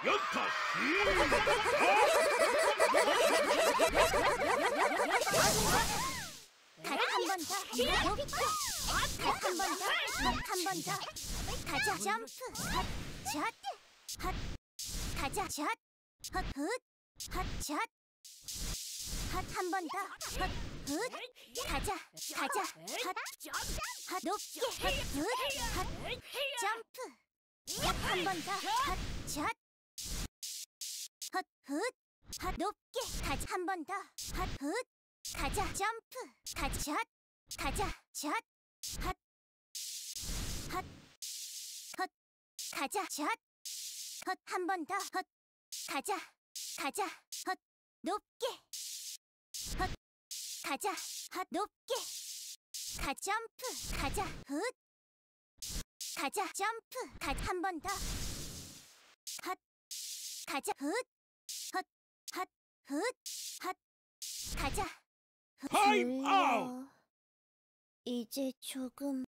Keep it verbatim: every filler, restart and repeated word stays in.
연타 갓한번 더. 높게. 갓한번 더. 갓한번 더. 가자. 점프. 갓. 샷. 핫. 가자. 샷. 헛. 훗. 핫. 샷. 핫. 한 번 더. 헛. 훗. 가자. 가자. 핫. 핫. 높게. 헛. 훗. 핫. 점프. 한 번 더. 헛. 샷. 헛. 훗. 핫. 높게. 가자. 한 번 더. 헛. 훗. 가자. 점프. 가자. 샷. 가자. 샷. 핫. 핫. 헛. 가자. 샷. 헛. 한 번 더. 헛. 가자. 가자. 헛. 높게. 헛. 가자. 헛. 높게. 가. 점프. 가자. 훗. 가자. 점프. 가. 한 번 더. 헛. 가자. 훗. 헛. 헛. 훗. 헛. 가자. 타임 아웃. 이제 조금